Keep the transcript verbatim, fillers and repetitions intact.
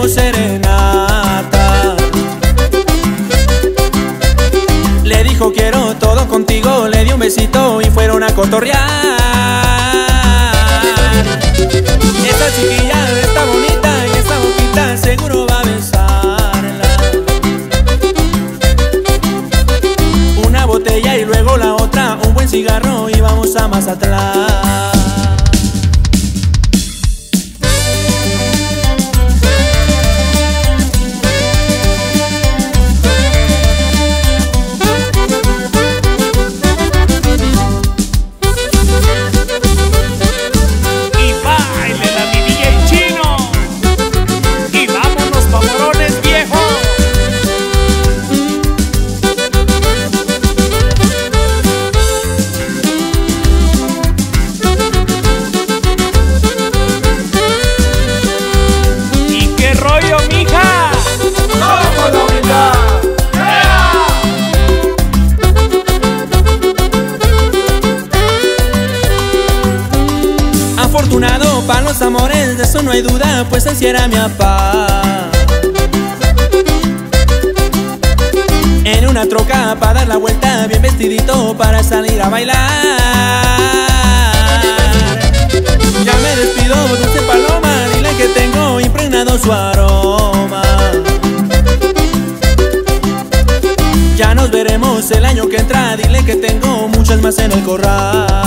dimos serenata. Le dijo quiero todo contigo, le dio un besito y fueron a cotorrear. Esta chiquilla está bonita y esta boquita seguro va a besarla. Una botella y luego la otra, un buen cigarro y vamos a Mazatlán. Afortunado para los amores, de eso no hay duda, pues así era mi papá. En una troca para dar la vuelta, bien vestidito para salir a bailar. Ya me despido, dulce paloma, dile que tengo impregnado su aroma. Ya nos veremos el año que entra, dile que tengo muchas más en el corral.